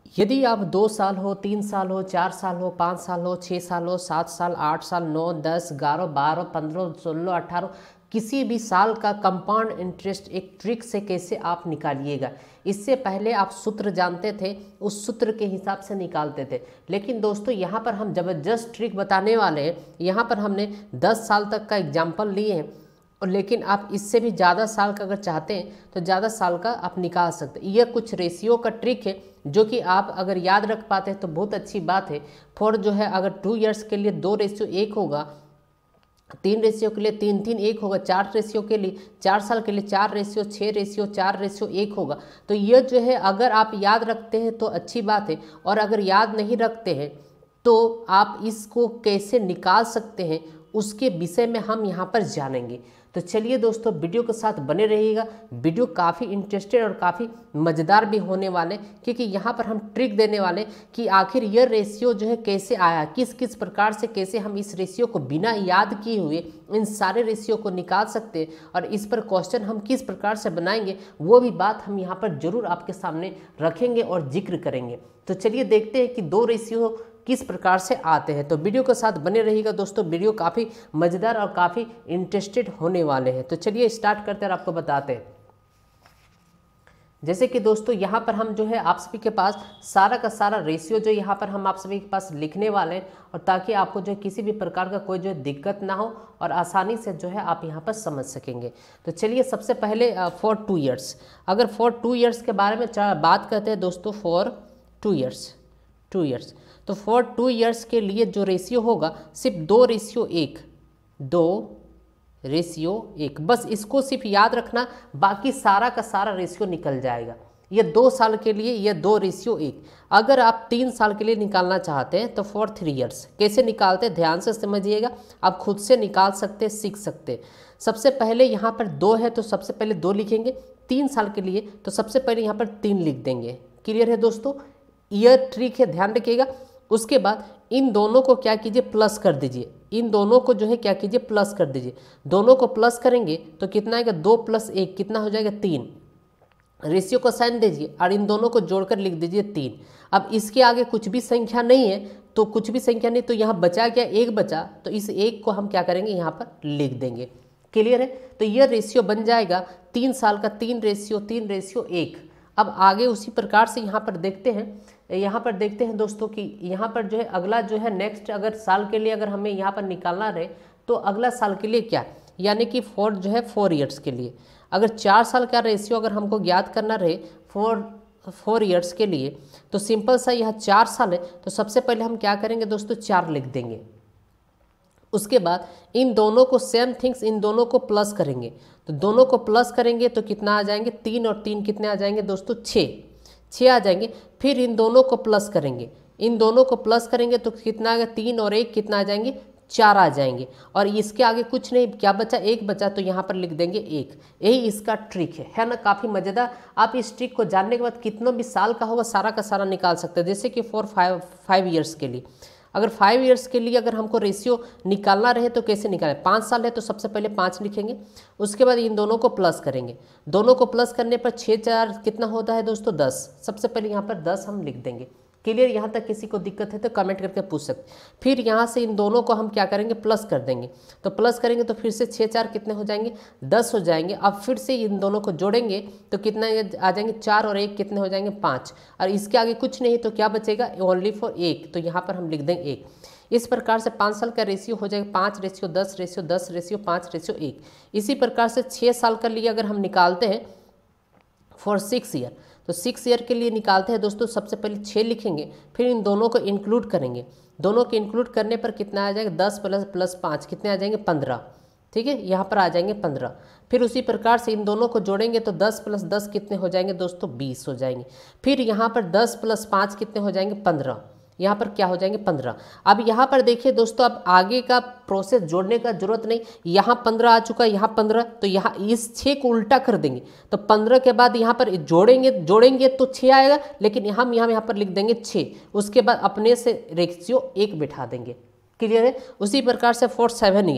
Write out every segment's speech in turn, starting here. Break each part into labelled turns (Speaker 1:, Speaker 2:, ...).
Speaker 1: यदि आप 2 साल हो, 3 साल हो, 4 साल हो, 5 साल हो, 6 साल हो, 7 साल, 8 साल, 9, 10, 11, 12, 15, 16, 18 किसी भी साल का कंपाउंड इंटरेस्ट एक ट्रिक से कैसे आप निकालिएगा। इससे पहले आप सूत्र जानते थे, उस सूत्र के हिसाब से निकालते थे, लेकिन दोस्तों यहाँ पर हम ज़बरदस्त ट्रिक बताने वाले हैं। यहाँ पर हमने 10 साल तक का एग्जाम्पल लिए हैं, और लेकिन आप इससे भी ज़्यादा साल का अगर चाहते हैं तो ज़्यादा साल का आप निकाल सकते हैं। यह कुछ रेशियो का ट्रिक है जो कि आप अगर याद रख पाते हैं तो बहुत अच्छी बात है। फॉर जो है अगर 2 इयर्स के लिए 2 रेशियो 1 होगा, 3 रेशियो के लिए 3 3 1 होगा, 4 रेशियो के लिए 4 साल के लिए 4 रेशियो 6 रेशियो 4 रेशियो 1 होगा। तो यह जो है अगर आप याद रखते हैं तो अच्छी बात है, और अगर याद नहीं रखते हैं तो आप इसको कैसे निकाल सकते हैं उसके विषय में हम यहाँ पर जानेंगे। तो चलिए दोस्तों वीडियो के साथ बने रहिएगा। वीडियो काफ़ी इंटरेस्टेड और काफ़ी मज़ेदार भी होने वाले, क्योंकि यहाँ पर हम ट्रिक देने वाले कि आखिर यह रेशियो जो है कैसे आया, किस किस प्रकार से कैसे हम इस रेशियो को बिना याद किए हुए इन सारे रेशियो को निकाल सकते हैं, और इस पर क्वेश्चन हम किस प्रकार से बनाएंगे वो भी बात हम यहाँ पर जरूर आपके सामने रखेंगे और जिक्र करेंगे। तो चलिए देखते हैं कि 2 रेशियो किस प्रकार से आते हैं। तो वीडियो के साथ बने रहिएगा दोस्तों, वीडियो काफ़ी मज़ेदार और काफ़ी इंटरेस्टेड होने वाले हैं। तो चलिए स्टार्ट करते हैं और आपको बताते हैं। जैसे कि दोस्तों यहाँ पर हम जो है आप सभी के पास सारा का सारा रेशियो जो यहाँ पर हम आप सभी के पास लिखने वाले हैं, और ताकि आपको जो है किसी भी प्रकार का कोई जो है दिक्कत ना हो और आसानी से जो है आप यहाँ पर समझ सकेंगे। तो चलिए सबसे पहले फॉर 2 इयर्स, अगर फॉर 2 इयर्स के बारे में बात करते हैं दोस्तों, फॉर 2 इयर्स तो फॉर 2 इयर्स के लिए जो रेशियो होगा सिर्फ 2 रेशियो 1, बस इसको सिर्फ याद रखना, बाकी सारा का सारा रेशियो निकल जाएगा। ये 2 साल के लिए ये 2 रेशियो 1। अगर आप 3 साल के लिए निकालना चाहते हैं तो फॉर 3 इयर्स कैसे निकालते हैं ध्यान से समझिएगा, आप खुद से निकाल सकते हैं, सीख सकते हैं। सबसे पहले यहाँ पर 2 है तो सबसे पहले 2 लिखेंगे। 3 साल के लिए तो सबसे पहले यहाँ पर 3 लिख देंगे। क्लियर है दोस्तों, यह ट्रिक है, ध्यान रखिएगा। उसके बाद इन दोनों को क्या कीजिए, प्लस कर दीजिए। इन दोनों को जो है क्या कीजिए, प्लस कर दीजिए। दोनों को प्लस करेंगे तो कितना आएगा, 2 + 1 कितना हो जाएगा, 3। रेशियो को साइन दीजिए और इन दोनों को जोड़कर लिख दीजिए 3। अब इसके आगे कुछ भी संख्या नहीं है तो तो यहाँ बचा क्या, 1 बचा, तो इस 1 को हम क्या करेंगे, यहाँ पर लिख देंगे। क्लियर है, तो यह रेशियो बन जाएगा 3 साल का 3 रेशियो 1। अब आगे उसी प्रकार से यहाँ पर देखते हैं दोस्तों कि यहाँ पर जो है अगला जो है नेक्स्ट अगर साल के लिए अगर हमें यहाँ पर निकालना रहे तो अगला साल के लिए क्या, यानी कि फॉर जो है 4 इयर्स के लिए अगर 4 साल का रेशियो अगर हमको ज्ञात करना रहे फॉर 4 इयर्स के लिए, तो सिंपल सा यह 4 साल है तो सबसे पहले हम क्या करेंगे दोस्तों, 4 लिख देंगे। उसके बाद इन दोनों को सेम थिंग्स, इन दोनों को प्लस करेंगे। तो दोनों को प्लस करेंगे तो कितना आ जाएंगे, 3 और 3 कितने आ जाएंगे दोस्तों, 6 आ जाएंगे। फिर इन दोनों को प्लस करेंगे, इन दोनों को प्लस करेंगे तो कितना आ गया, 3 और 1 कितना आ जाएंगे, 4 आ जाएंगे। और इसके आगे कुछ नहीं, क्या बचा, 1 बचा, तो यहाँ पर लिख देंगे 1। यही इसका ट्रिक है ना, काफ़ी मज़ेदार। आप इस ट्रिक को जानने के बाद कितना भी साल का होगा सारा का सारा निकाल सकते हैं। जैसे कि फॉर 5 इयर्स के लिए, अगर 5 इयर्स के लिए अगर हमको रेशियो निकालना रहे तो कैसे निकालें, 5 साल है तो सबसे पहले 5 लिखेंगे। उसके बाद इन दोनों को प्लस करेंगे, दोनों को प्लस करने पर 6 4 कितना होता है दोस्तों, 10। सबसे पहले यहाँ पर 10 हम लिख देंगे। क्लियर, यहाँ तक किसी को दिक्कत है तो कमेंट करके पूछ सकते। फिर यहाँ से इन दोनों को हम क्या करेंगे, प्लस कर देंगे। तो प्लस करेंगे तो फिर से 6 4 कितने हो जाएंगे, 10 हो जाएंगे। अब फिर से इन दोनों को जोड़ेंगे तो कितना आ जाएंगे, 4 और 1 कितने हो जाएंगे, 5। और इसके आगे कुछ नहीं तो क्या बचेगा, ओनली फॉर 1, तो यहाँ पर हम लिख देंगे 1। इस प्रकार से 5 साल का रेशियो हो जाएगा 5 रेशियो 10 रेशियो 10 रेशियो 5 रेशियो 1। इसी प्रकार से 6 साल के लिए अगर हम निकालते हैं फॉर 6 ईयर, तो 6 ईयर के लिए निकालते हैं दोस्तों, सबसे पहले 6 लिखेंगे, फिर इन दोनों को इंक्लूड करेंगे। दोनों को इंक्लूड करने पर कितना आ जाएगा, 10 + 5 कितने आ जाएंगे, 15। ठीक है, यहाँ पर आ जाएंगे 15। फिर उसी प्रकार से इन दोनों को जोड़ेंगे तो 10 + 10 कितने हो जाएंगे दोस्तों, 20 हो जाएंगे। फिर यहाँ पर 10 + 5 कितने हो जाएंगे, 15। यहाँ पर क्या हो जाएंगे, 15। अब यहाँ पर देखिए दोस्तों, अब आगे का प्रोसेस जोड़ने का जरूरत नहीं, यहाँ 15 आ चुका है, यहाँ 15, तो यहाँ इस 6 को उल्टा कर देंगे तो 15 के बाद यहाँ पर जोड़ेंगे तो 6 आएगा, लेकिन हम यहाँ पर लिख देंगे 6। उसके बाद अपने से रेशियो 1 बिठा देंगे। क्लियर है, उसी प्रकार से फॉर 7 ईयर,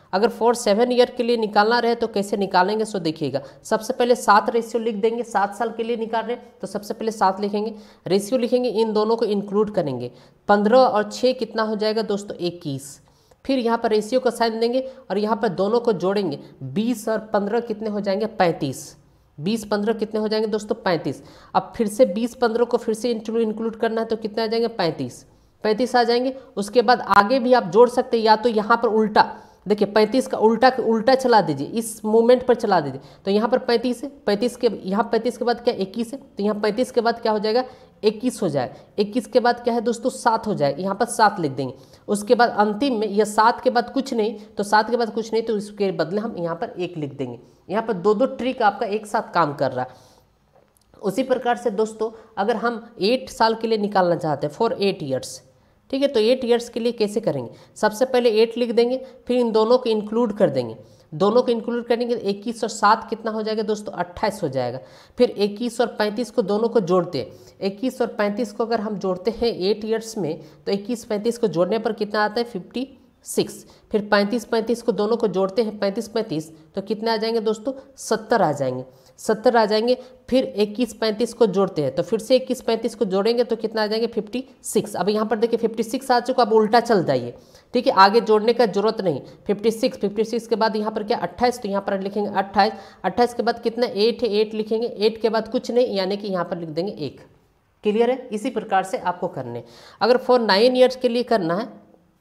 Speaker 1: अगर फॉर 7 ईयर के लिए निकालना रहे तो कैसे निकालेंगे सो देखिएगा। सबसे पहले 7 रेशियो लिख देंगे, 7 साल के लिए निकाल रहे हैं तो सबसे पहले 7 लिखेंगे, रेशियो लिखेंगे, इन दोनों को इंक्लूड करेंगे। 15 और 6 कितना हो जाएगा दोस्तों 21। फिर यहाँ पर रेशियो का साइन देंगे और यहाँ पर दोनों को जोड़ेंगे। 20 और 15 कितने हो जाएंगे 35। 20 15 कितने हो जाएंगे दोस्तों 35। अब फिर से 20 15 को फिर से इंक्लूड करना है तो कितने आ जाएंगे 35 आ जाएंगे। उसके बाद आगे भी आप जोड़ सकते हैं, या तो यहाँ पर उल्टा देखिए 35 का उल्टा चला दीजिए, इस मूवमेंट पर चला दीजिए। तो यहाँ पर 35 है, 35 के यहाँ 35 के बाद क्या 21 है, तो यहाँ 35 के बाद क्या हो जाएगा 21 हो जाए। 21 के बाद क्या है दोस्तों 7 हो जाए, यहाँ पर 7 लिख देंगे। उसके बाद अंतिम में यह 7 के बाद कुछ नहीं, तो 7 के बाद कुछ नहीं तो इसके बदले हम यहाँ पर 1 लिख देंगे। यहाँ पर दो ट्रिक आपका एक साथ काम कर रहा है। उसी प्रकार से दोस्तों अगर हम 8 साल के लिए निकालना चाहते हैं फॉर 8 ईयर्स, ठीक है, तो 8 ईयर्स के लिए कैसे करेंगे। सबसे पहले 8 लिख देंगे, फिर इन दोनों को इंक्लूड कर देंगे। दोनों को इंक्लूड करेंगे 21 और 7 कितना हो जाएगा दोस्तों 28 हो जाएगा। फिर 21 और 35 को दोनों को जोड़ते हैं। 21 और 35 को अगर हम जोड़ते हैं 8 ईयर्स में तो 21 35 को जोड़ने पर कितना आता है 56। फिर 35 35 को दोनों को जोड़ते हैं 35 35 तो कितने आ जाएंगे दोस्तों 70 आ जाएंगे। 70 आ जाएंगे। फिर 21 35 को जोड़ते हैं तो फिर से 21 35 को जोड़ेंगे तो कितना आ जाएंगे 56। अब यहाँ पर देखिए 56 आ चुका, अब उल्टा चल जाइए, ठीक है, आगे जोड़ने का जरूरत नहीं। 56 के बाद यहाँ पर क्या 28, तो यहाँ पर लिखेंगे 28 के बाद कितना 8 है, 8 लिखेंगे। 8 के बाद कुछ नहीं, यानी कि यहाँ पर लिख देंगे 1। क्लियर है। इसी प्रकार से आपको करने। अगर फॉर 9 ईयर्स के लिए करना है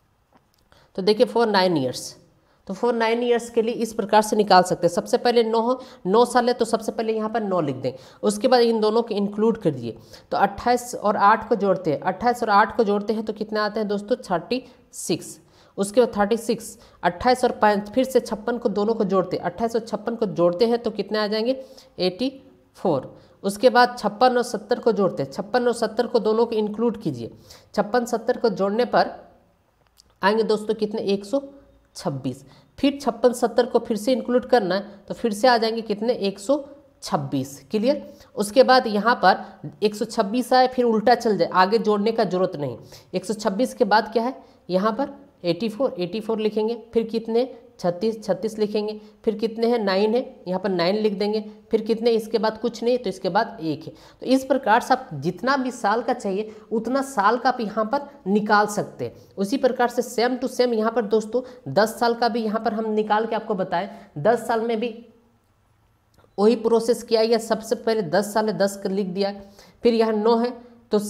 Speaker 1: तो देखिए फॉर 9 ईयर्स, तो फॉर 9 ईयर्स के लिए इस प्रकार से निकाल सकते हैं। सबसे पहले 9 साल है तो सबसे पहले यहाँ पर 9 लिख दें। उसके बाद इन दोनों को इंक्लूड कर दिए तो 28 और 8 को जोड़ते हैं। 28 और 8 को जोड़ते हैं तो कितना आते हैं दोस्तों 36। उसके बाद 36, 28 और 5 फिर से 56 को दोनों को जोड़ते हैं। 28 और 56 को जोड़ते हैं तो कितने आ जाएंगे 84। उसके बाद 56 और 70 को जोड़ते हैं। 56 और 70 को दोनों को इंक्लूड कीजिए। 56 70 को जोड़ने पर आएंगे दोस्तों कितने 126। फिर 56 70 को फिर से इंक्लूड करना है तो फिर से आ जाएंगे कितने 126। क्लियर। उसके बाद यहाँ पर 126 आए, फिर उल्टा चल जाए, आगे जोड़ने का जरूरत नहीं। 126 के बाद क्या है यहाँ पर 84 लिखेंगे। फिर कितने 36 लिखेंगे। फिर कितने हैं 9 है, यहाँ पर 9 लिख देंगे। फिर कितने, इसके बाद कुछ नहीं तो इसके बाद 1 है। तो इस प्रकार से आप जितना भी साल का चाहिए उतना साल का आप यहाँ पर निकाल सकते हैं। उसी प्रकार से सेम टू सेम यहाँ पर दोस्तों 10 साल का भी यहाँ पर हम निकाल के आपको बताएं। 10 साल में भी वही प्रोसेस किया गया। सबसे पहले 10 साल है 10 लिख दिया। फिर यहाँ 9 है तो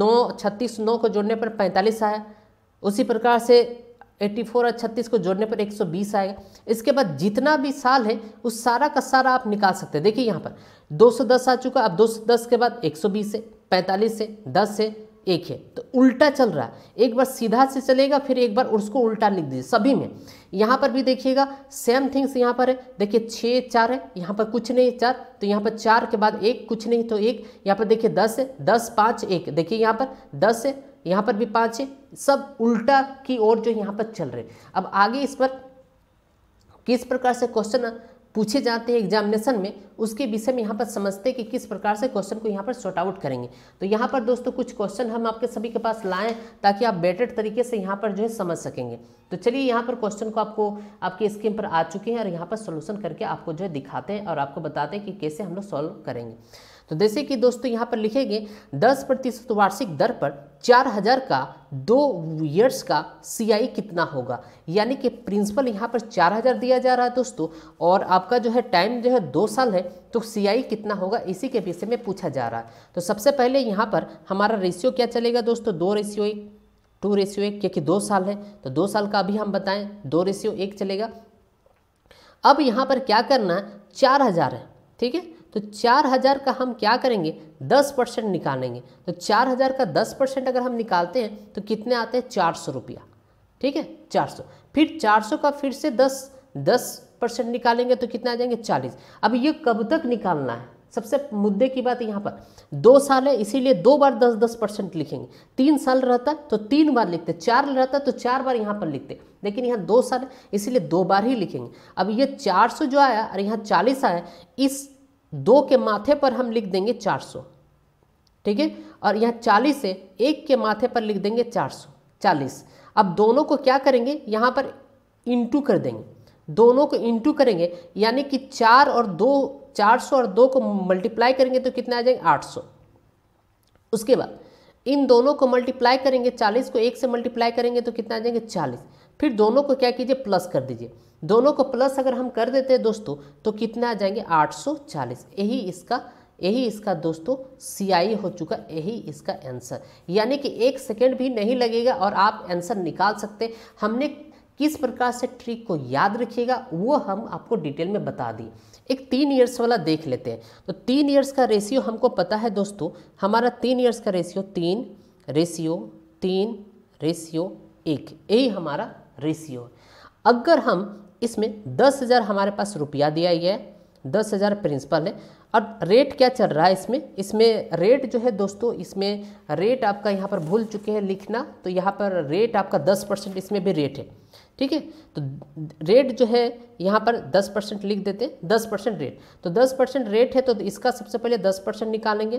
Speaker 1: 9 को जोड़ने पर 45 आया। उसी प्रकार से 84 और 36 को जोड़ने पर 120 आएगा। इसके बाद जितना भी साल है उस सारा का सारा आप निकाल सकते हैं। देखिए यहाँ पर 210 आ चुका। अब 210 के बाद 120 है, 45 है, 10 है, 1 है, तो उल्टा चल रहा है। एक बार सीधा से चलेगा, फिर एक बार उसको उल्टा लिख दीजिए सभी में। यहाँ पर भी देखिएगा सेम थिंग्स यहाँ पर है। देखिए 6 4 है, यहाँ पर कुछ नहीं 4, तो यहाँ पर 4 के बाद 1 कुछ नहीं तो 1। यहाँ पर देखिए 10 है, 10 5 1, देखिए यहाँ पर 10 है, यहाँ पर भी 5 है, सब उल्टा की ओर जो यहाँ पर चल रहे। अब आगे इस पर किस प्रकार से क्वेश्चन पूछे जाते हैं एग्जामिनेशन में, उसके विषय में यहाँ पर समझते हैं कि किस प्रकार से क्वेश्चन को यहाँ पर सॉर्ट आउट करेंगे। तो यहाँ पर दोस्तों कुछ क्वेश्चन हम आपके सभी के पास लाएं ताकि आप बेटर तरीके से यहाँ पर जो है समझ सकेंगे। तो चलिए यहाँ पर क्वेश्चन को आपको आपके स्क्रीन पर आ चुके हैं और यहाँ पर सोल्यूशन करके आपको जो है दिखाते हैं और आपको बताते हैं कि कैसे हम लोग सॉल्व करेंगे। तो जैसे कि दोस्तों यहाँ पर लिखेंगे 10% वार्षिक दर पर 4000 का 2 ईयर्स का CI कितना होगा। यानी कि प्रिंसिपल यहाँ पर 4000 दिया जा रहा है दोस्तों, और आपका जो है टाइम जो है 2 साल है, तो CI कितना होगा इसी के विषय में पूछा जा रहा है। तो सबसे पहले यहाँ पर हमारा रेशियो क्या चलेगा दोस्तों 2:1, 2:1, क्योंकि 2 साल है तो 2 साल का अभी हम बताएं 2:1 चलेगा। अब यहाँ पर क्या करना है 4000 है, ठीक है, तो 4000 का हम क्या करेंगे 10% निकालेंगे। तो 4000 का 10% अगर हम निकालते हैं तो कितने आते हैं 400 रुपया, ठीक है 400। फिर 400 का फिर से 10% निकालेंगे तो कितना आ जाएंगे 40। अब ये कब तक निकालना है, सबसे मुद्दे की बात यहाँ पर 2 साल है इसीलिए 2 बार 10% लिखेंगे। 3 साल रहता तो 3 बार लिखते, 4 रहता तो 4 बार यहाँ पर लिखते, लेकिन यहाँ 2 साल है इसीलिए 2 बार ही लिखेंगे। अब ये 400 जो आया और यहाँ 40 आया, इस 2 के माथे पर हम लिख देंगे 400, ठीक है, और यहाँ 40 है 1 के माथे पर लिख देंगे 440। अब दोनों को क्या करेंगे यहाँ पर इंटू कर देंगे, दोनों को इंटू करेंगे, यानी कि 400 और 2 को मल्टीप्लाई करेंगे तो कितना आ जाएंगे 800। उसके बाद इन दोनों को मल्टीप्लाई करेंगे, 40 को 1 से मल्टीप्लाई करेंगे तो कितना आ जाएंगे 40। फिर दोनों को क्या कीजिए प्लस कर दीजिए, दोनों को प्लस अगर हम कर देते हैं दोस्तों तो कितना आ जाएंगे 840। यही इसका दोस्तों CI हो चुका, यही इसका आंसर, यानी कि 1 सेकेंड भी नहीं लगेगा और आप आंसर निकाल सकते हैं। हमने किस प्रकार से ट्रिक को याद रखिएगा वो हम आपको डिटेल में बता दिए। एक 3 इयर्स वाला देख लेते हैं। तो 3 इयर्स का रेशियो हमको पता है दोस्तों, हमारा 3 इयर्स का रेशियो 3:1, यही हमारा रेशियो है। अगर हम इसमें 10,000 हमारे पास रुपया दिया गया है, 10,000 प्रिंसिपल है, और रेट क्या चल रहा है इसमें रेट जो है दोस्तों, इसमें रेट आपका यहाँ पर भूल चुके हैं लिखना, तो यहाँ पर रेट आपका 10% इसमें भी रेट है, ठीक है। तो रेट जो है यहाँ पर 10% लिख देते हैं, 10% रेट, तो 10% रेट है तो इसका सबसे पहले 10% निकालेंगे।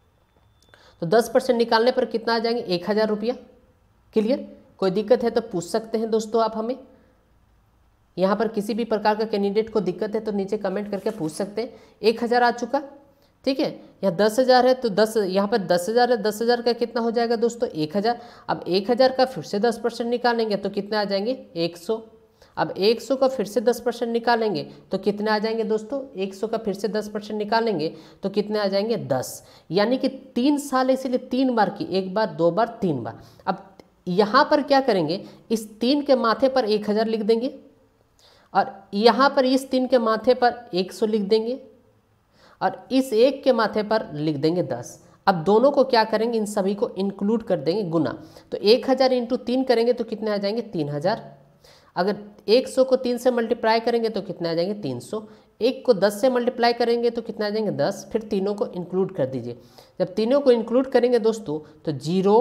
Speaker 1: तो 10% निकालने पर कितना आ जाएंगे 1,000 रुपया। क्लियर? कोई दिक्कत है तो पूछ सकते हैं दोस्तों आप हमें, यहाँ पर किसी भी प्रकार का कैंडिडेट को दिक्कत है तो नीचे कमेंट करके पूछ सकते हैं। 1,000 आ चुका, ठीक है। यहाँ 10,000 है तो 10, यहाँ पर 10,000 है, 10,000 का कितना हो जाएगा दोस्तों 1,000। अब 1,000 का फिर से 10% निकालेंगे तो कितना आ जाएंगे 100। अब 100 का फिर से 10% निकालेंगे तो कितने आ जाएंगे दोस्तों, 100 का फिर से 10% निकालेंगे तो कितने आ जाएंगे 10, यानी कि 3 साल, इसीलिए 3 बार की, 1 बार 2 बार 3 बार। अब यहाँ पर क्या करेंगे, इस 3 के माथे पर 1,000 लिख देंगे और यहाँ पर इस 3 के माथे पर 100 लिख देंगे और इस 1 के माथे पर लिख देंगे 10। अब दोनों को क्या करेंगे, इन सभी को इंक्लूड कर देंगे गुना, तो 1,000 इंटू 3 करेंगे तो कितने आ जाएंगे 3,000। अगर 100 को 3 से मल्टीप्लाई करेंगे तो कितने आ जाएंगे 300। 1 को 10 से मल्टीप्लाई करेंगे तो कितना आ जाएंगे 10। फिर तीनों को इंक्लूड कर दीजिए। जब तीनों को इंक्लूड करेंगे दोस्तों तो 0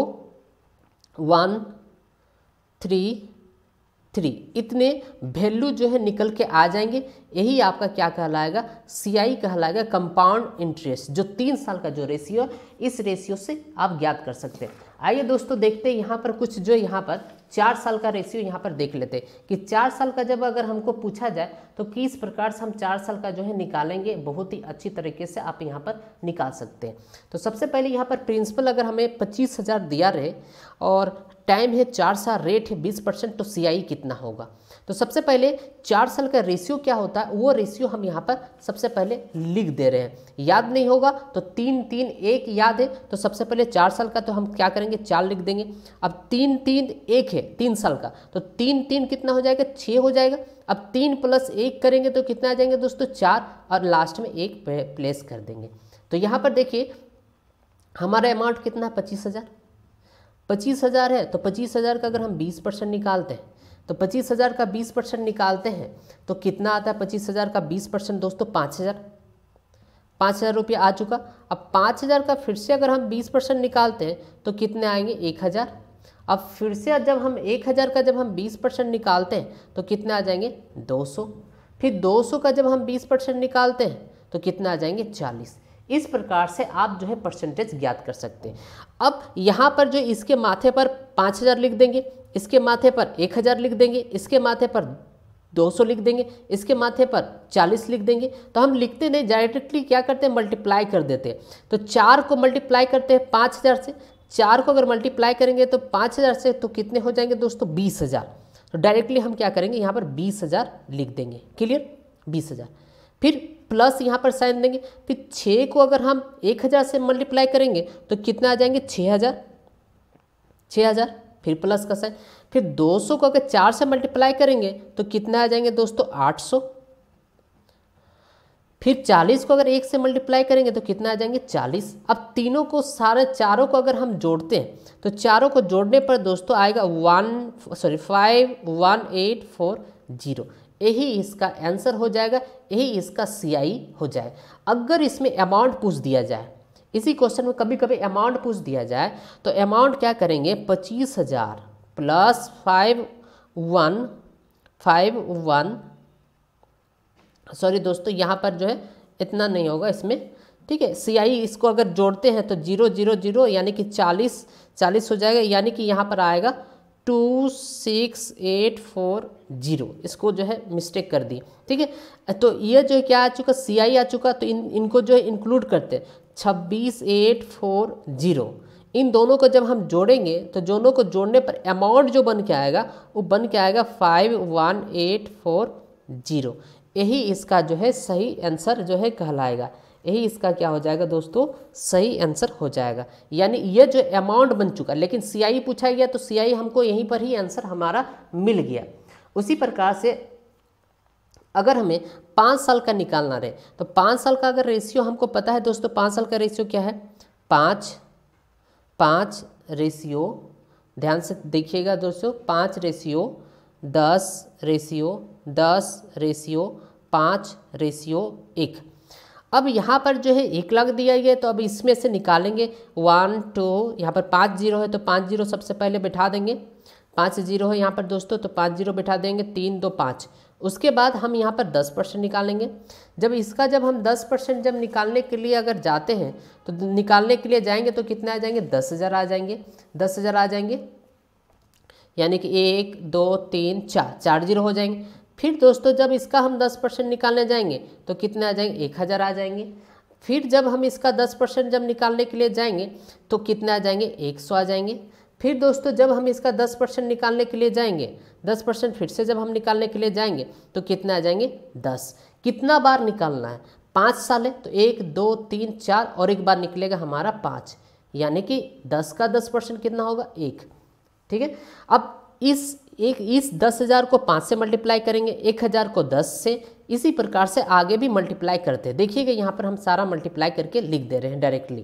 Speaker 1: 1 3 3 इतने वैल्यू जो है निकल के आ जाएंगे। यही आपका क्या कहलाएगा, CI कहलाएगा, कंपाउंड इंटरेस्ट, जो 3 साल का जो रेशियो है, इस रेशियो से आप ज्ञात कर सकते हैं। आइए दोस्तों देखते हैं यहाँ पर कुछ, जो यहाँ पर 4 साल का रेशियो यहाँ पर देख लेते हैं कि 4 साल का जब अगर हमको पूछा जाए तो किस प्रकार से हम 4 साल का जो है निकालेंगे। बहुत ही अच्छी तरीके से आप यहाँ पर निकाल सकते हैं। तो सबसे पहले यहाँ पर प्रिंसिपल अगर हमें 25,000 दिया रहे और टाइम है 4 साल, रेट है 20%, तो CI कितना होगा। तो सबसे पहले 4 साल का रेशियो क्या होता है, वो रेशियो हम यहाँ पर सबसे पहले लिख दे रहे हैं। याद नहीं होगा तो 3 3 1 याद है, तो सबसे पहले 4 साल का तो हम क्या करेंगे 4 लिख देंगे। अब 3 3 1 है 3 साल का, तो 3 3 कितना हो जाएगा 6 हो जाएगा। अब 3 + 1 करेंगे तो कितना आ जाएंगे दोस्तों 4, और लास्ट में 1 प्लेस कर देंगे। तो यहाँ पर देखिए हमारा अमाउंट कितना 25,000, 25,000 है, तो 25,000 का अगर हम 20% निकालते हैं तो 25,000 का 20% निकालते हैं तो कितना आता है 25,000 का 20% दोस्तों 5,000 रुपया आ चुका। अब 5,000 का फिर से अगर हम 20% निकालते हैं तो कितने आएंगे 1,000। अब फिर से जब हम 1,000 का जब हम 20% निकालते हैं तो कितने आ जाएंगे 200। फिर 200 का जब हम 20% निकालते हैं तो कितना आ जाएंगे 40। इस प्रकार से आप जो है परसेंटेज ज्ञात कर सकते हैं। अब यहाँ पर जो इसके माथे पर 5,000 लिख देंगे, इसके माथे पर 1,000 लिख देंगे, इसके माथे पर 200 लिख देंगे, इसके माथे पर 40 लिख देंगे। तो हम लिखते नहीं, डायरेक्टली क्या करते हैं मल्टीप्लाई कर देते हैं। तो 4 को मल्टीप्लाई करते हैं 5,000 से, 4 को अगर मल्टीप्लाई करेंगे तो 5,000 से तो कितने हो जाएंगे दोस्तों 20,000। तो डायरेक्टली हम क्या करेंगे यहाँ पर 20,000 लिख देंगे। क्लियर, 20,000। फिर प्लस यहाँ पर साइन देंगे। फिर 6 को अगर हम 1,000 से मल्टीप्लाई करेंगे तो कितना आ जाएंगे 6,000। फिर प्लस का साइन। फिर 200 को अगर 4 से मल्टीप्लाई करेंगे तो कितना आ जाएंगे दोस्तों 800। फिर 40 को अगर 1 से मल्टीप्लाई करेंगे तो कितना आ जाएंगे 40। अब तीनों को चारों को अगर हम जोड़ते हैं तो चारों को जोड़ने पर दोस्तों आएगा 51840। यही इसका आंसर हो जाएगा, यही इसका CI हो जाए। अगर इसमें अमाउंट पूछ दिया जाए, इसी क्वेश्चन में कभी कभी अमाउंट पूछ दिया जाए तो अमाउंट क्या करेंगे 25,000 प्लस 51 सॉरी दोस्तों यहाँ पर जो है इतना नहीं होगा इसमें, ठीक है। CI इसको अगर जोड़ते हैं तो 0 0 0 यानी कि 40 हो जाएगा, यानी कि यहाँ पर आएगा 26,840, इसको जो है मिस्टेक कर दी, ठीक है। तो ये जो क्या आ चुका, CI आ चुका, तो इनको जो है इंक्लूड करते हैं 26,840। इन दोनों को जब हम जोड़ेंगे तो दोनों को जोड़ने पर अमाउंट जो बन के आएगा वो बन के आएगा 51840। यही इसका जो है सही आंसर जो है कहलाएगा। यही इसका क्या हो जाएगा दोस्तों, सही आंसर हो जाएगा। यानी ये जो अमाउंट बन चुका, लेकिन CI पूछा गया तो CI हमको यहीं पर ही आंसर हमारा मिल गया। उसी प्रकार से अगर हमें 5 साल का निकालना रहे तो 5 साल का अगर रेशियो हमको पता है दोस्तों, 5 साल का रेशियो क्या है, 5 रेशियो, ध्यान से देखिएगा दोस्तों, 5 रेशियो 10 रेशियो 5/1। अब यहाँ पर जो है 1 लाख दिया गया, तो अब इसमें से निकालेंगे 1 2, यहाँ पर 5 जीरो है तो 5 जीरो सबसे पहले बैठा देंगे, 5 जीरो है यहाँ पर दोस्तों, तो 5 जीरो बैठा देंगे, 3 2 5। उसके बाद हम यहाँ पर 10% निकालेंगे। जब हम 10% जब निकालने के लिए अगर जाते हैं तो निकालने के लिए जाएंगे तो कितने आ जाएंगे, 10,000 आ जाएंगे, 10,000 आ जाएंगे। यानी कि 1 2 3 4 जीरो हो जाएंगे। फिर दोस्तों जब इसका हम 10% निकालने जाएंगे तो कितने आ जाएंगे, 1,000 आ जाएंगे। फिर जब हम इसका 10% जब निकालने के लिए जाएंगे तो कितने आ जाएंगे, 100 आ जाएंगे। फिर दोस्तों जब हम इसका 10% निकालने के लिए जाएंगे, 10% फिर से जब हम निकालने के लिए जाएंगे तो कितने आ जाएंगे, 10। कितना बार निकालना है, 5 साल है तो 1 2 3 4 और एक बार निकलेगा हमारा 5, यानी कि 10 का 10% कितना होगा, 1, ठीक है। अब इस 10,000 को 5 से मल्टीप्लाई करेंगे, 1,000 को 10 से, इसी प्रकार से आगे भी मल्टीप्लाई करते हैं। देखिएगा यहाँ पर हम सारा मल्टीप्लाई करके लिख दे रहे हैं डायरेक्टली।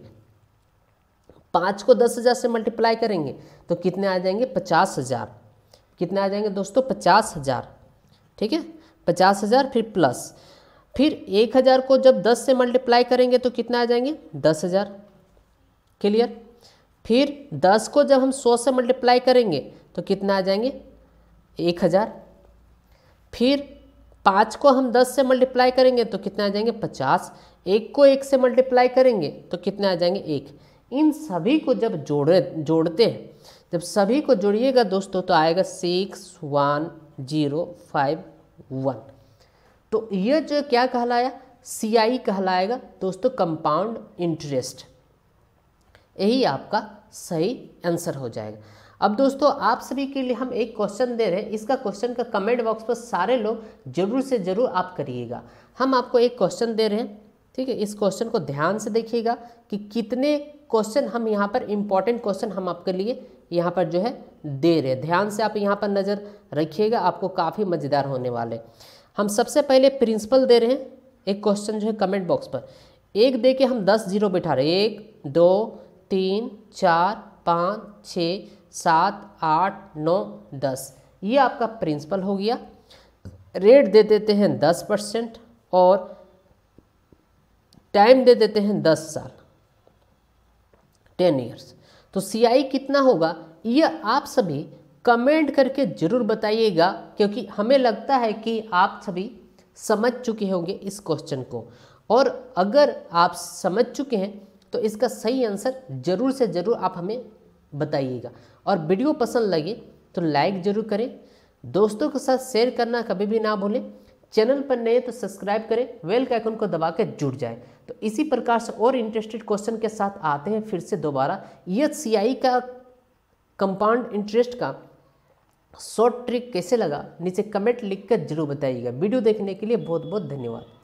Speaker 1: 5 को 10,000 से मल्टीप्लाई करेंगे तो कितने आ जाएंगे, 50,000। कितने आ जाएंगे दोस्तों, 50,000, ठीक है, 50,000। फिर प्लस, फिर 1,000 को जब 10 से मल्टीप्लाई करेंगे तो कितने आ जाएंगे, 10,000, क्लियर। फिर 10 को जब हम 100 से मल्टीप्लाई करेंगे तो कितना आ जाएंगे, 1,000। फिर 5 को हम 10 से मल्टीप्लाई करेंगे तो कितने आ जाएंगे, 50। 1 को 1 से मल्टीप्लाई करेंगे तो कितने आ जाएंगे, 1। इन सभी को जब जोड़ते हैं, जब सभी को जोड़िएगा दोस्तों तो आएगा 61051। तो ये जो क्या कहलाया, CI कहलाएगा दोस्तों, कंपाउंड इंटरेस्ट। यही आपका सही आंसर हो जाएगा। अब दोस्तों आप सभी के लिए हम एक क्वेश्चन दे रहे हैं, इसका क्वेश्चन का कमेंट बॉक्स पर सारे लोग जरूर से जरूर आप करिएगा। हम आपको एक क्वेश्चन दे रहे हैं, ठीक है। इस क्वेश्चन को ध्यान से देखिएगा कि कितने क्वेश्चन हम यहाँ पर इम्पॉर्टेंट क्वेश्चन हम आपके लिए यहाँ पर जो है दे रहे हैं। ध्यान से आप यहाँ पर नज़र रखिएगा, आपको काफ़ी मज़ेदार होने वाले। हम सबसे पहले प्रिंसिपल दे रहे हैं, एक क्वेश्चन जो है कमेंट बॉक्स पर 1 दे के हम 10 जीरो बैठा रहे हैं, 1 2 3 4 5 6 7 8 9 10। ये आपका प्रिंसिपल हो गया। रेट दे देते हैं 10% और टाइम दे देते हैं 10 साल, 10 ईयर्स। तो CI कितना होगा ये आप सभी कमेंट करके ज़रूर बताइएगा, क्योंकि हमें लगता है कि आप सभी समझ चुके होंगे इस क्वेश्चन को। और अगर आप समझ चुके हैं तो इसका सही आंसर ज़रूर से ज़रूर आप हमें बताइएगा। और वीडियो पसंद लगे तो लाइक ज़रूर करें, दोस्तों के साथ शेयर करना कभी भी ना भूलें। चैनल पर नए तो सब्सक्राइब करें, बेल के आइकन को दबा के जुड़ जाएं। तो इसी प्रकार से और इंटरेस्टेड क्वेश्चन के साथ आते हैं फिर से दोबारा। यह CI का कंपाउंड इंटरेस्ट का शॉर्ट ट्रिक कैसे लगा नीचे कमेंट लिख कर जरूर बताइएगा। वीडियो देखने के लिए बहुत बहुत धन्यवाद।